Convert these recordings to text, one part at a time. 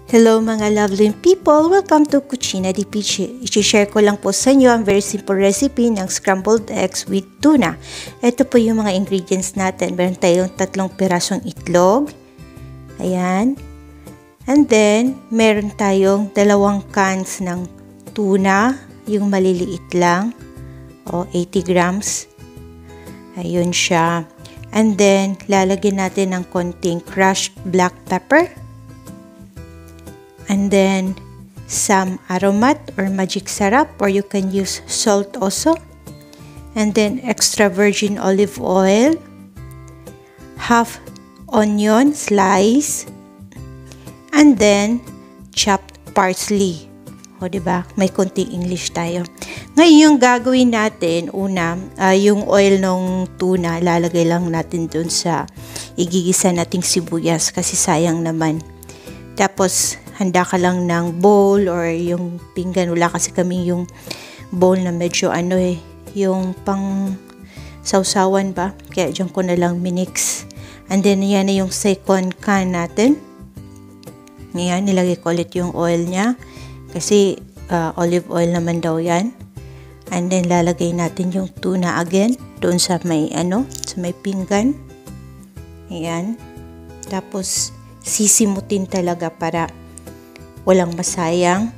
Hello mga lovely people! Welcome to Cucina di Peachy. I-share ko lang po sa inyo ang very simple recipe ng scrambled eggs with tuna. Ito po yung mga ingredients natin. Meron tayong 3 pirasong itlog. Ayan. And then, meron tayong 2 cans ng tuna. Yung maliliit lang. O 80 grams. Ayun siya. And then, lalagyan natin ng konting crushed black pepper. And then, some aromat or magic syrup, or you can use salt also. And then, extra virgin olive oil, half onion slice, and then, chopped parsley. O, diba? May konting English tayo. Ngayon, yung gagawin natin, una, yung oil ng tuna, lalagay lang natin dun sa igigisa nating sibuyas kasi sayang naman. Tapos, handa ka lang ng bowl or yung pinggan. Wala kasi kami yung bowl na medyo yung pang sausawan ba. Kaya dyan ko na lang minix. And then, yan na yung second can natin. Yan, nilagay ko ulit yung oil niya. Kasi olive oil naman daw yan. And then, lalagay natin yung tuna again. Doon sa may, sa may pinggan. Ayan. Tapos, sisimutin talaga para walang masayang.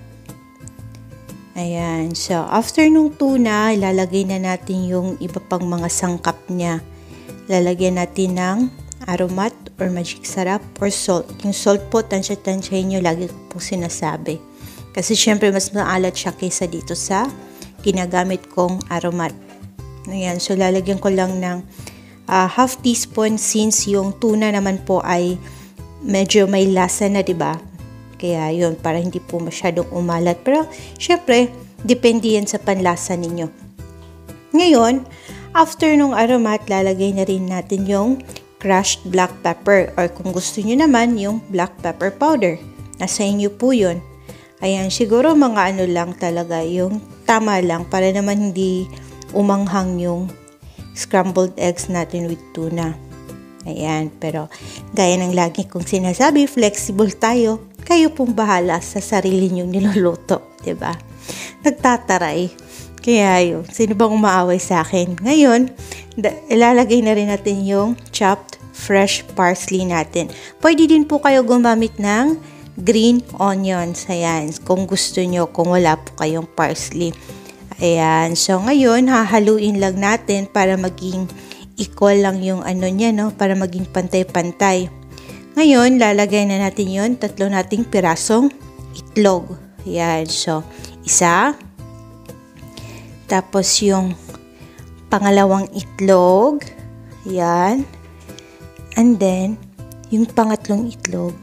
Ayan. So, after nung tuna, ilalagay na natin yung iba pang mga sangkap niya. Lalagyan natin ng aromat or magic syrup or salt. Yung salt po, tansya-tansyahin nyo, lagi po sinasabi. Kasi syempre, mas maalat siya kaysa dito sa ginagamit kong aromat. Ayan. So, lalagyan ko lang ng half teaspoon since yung tuna naman po ay medyo may lasa na, diba? Kaya yun, para hindi po masyadong umalat. Pero, syempre, depende yan sa panlasa ninyo. Ngayon, after nung aromat, lalagay na rin natin yung crushed black pepper. Or kung gusto nyo naman, yung black pepper powder. Nasa inyo po yun. Ayan, siguro mga lang talaga, yung tama lang, para naman hindi umanghang yung scrambled eggs natin with tuna. Ayan, pero gaya ng lagi kong sinasabi, flexible tayo. Kayo pong bahala sa sarili nyong niluluto, diba? Nagtataray. Kaya yun, sino bang umaaway sa akin? Ngayon, ilalagay na rin natin yung chopped fresh parsley natin. Pwede din po kayo gumamit ng green onions. Ayan, kung gusto nyo, kung wala po kayong parsley. Ayan, so ngayon, hahaluin lang natin para maging equal lang yung niya, no? Para maging pantay-pantay. Ngayon, lalagay na natin yon 3 nating pirasong itlog. Ayan, so, isa. Tapos yung pangalawang itlog. Ayan. And then, yung pangatlong itlog.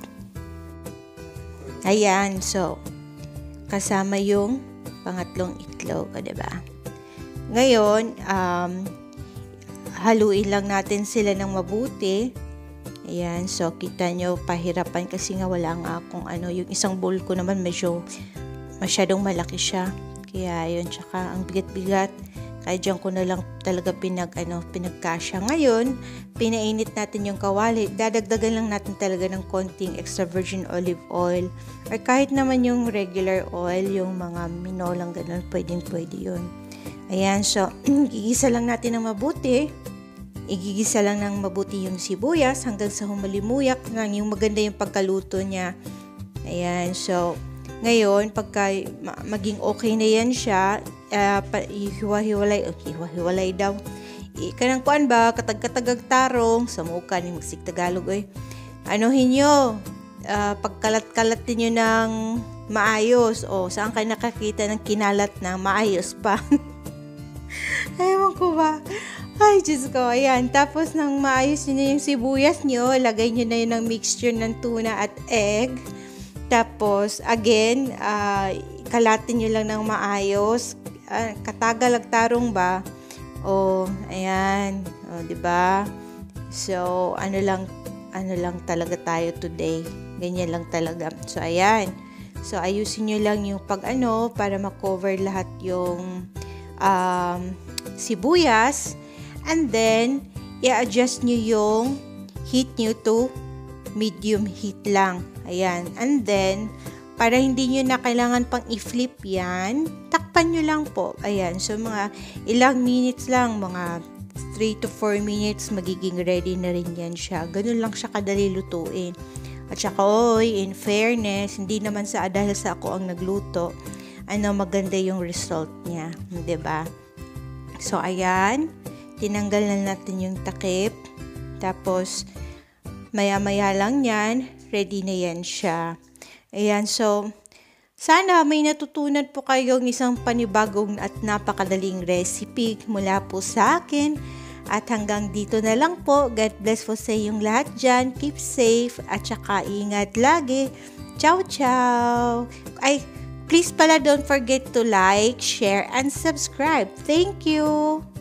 Ayan, so, kasama yung pangatlong itlog, diba? Ngayon, haluin lang natin sila ng mabuti. Ayan, so kita nyo, pahirapan kasi nga wala nga akong yung isang bowl ko naman medyo masyadong malaki siya. Kaya yun, tsaka ang bigat-bigat. Kaya dyan ko na lang talaga pinagkasya. Ngayon, pinainit natin yung kawali. Dadagdagan lang natin talaga ng konting extra virgin olive oil. Or kahit naman yung regular oil, yung mga minolang ganun, pwede yun. Ayan, so, gigisa lang natin ng mabuti. Igigisa lang ng mabuti yung sibuyas hanggang sa humalimuyak na yung maganda yung pagkaluto niya. Ayan, so, ngayon, pagka maging okay na yan siya, hiwa-hiwalay daw. Kanang kuan ba, katag-katagag tarong, sa mukha ni Magsig Tagalog, anuhin nyo, pagkalat-kalat nyo ng maayos, o saan kayo nakakita ng kinalat na maayos pa? Ewan ko ba? Ay, Diyos ko. Ayan. Tapos, nang maayos nyo yung sibuyas nyo, lagay nyo na yun ng mixture ng tuna at egg. Tapos, again, kalatin nyo lang ng maayos. Katagal-tarong ba? O, ayan. O, diba? So, ano lang talaga tayo today. Ganyan lang talaga. So, ayan. So, ayusin nyo lang yung para makover lahat yung sibuyas. And then, i-adjust nyo yung heat nyo to medium heat lang. Ayan. And then, para hindi nyo na kailangan pang i-flip yan, takpan nyo lang po. Ayan. So, mga ilang minutes lang, mga 3 to 4 minutes, magiging ready na rin yan siya. Ganun lang siya kadali lutuin. At saka, in fairness, hindi naman dahil sa ako ang nagluto, maganda yung result niya. Diba? So, ayan. Tinanggal na natin yung takip. Tapos, maya-maya lang yan. Ready na yan siya. Ayan, so, sana may natutunan po kayong isang panibagong at napakadaling recipe mula po sa akin. At hanggang dito na lang po. God bless po sa inyong lahat dyan. Keep safe at saka ingat lagi. Ciao, ciao! Please pala don't forget to like, share, and subscribe. Thank you!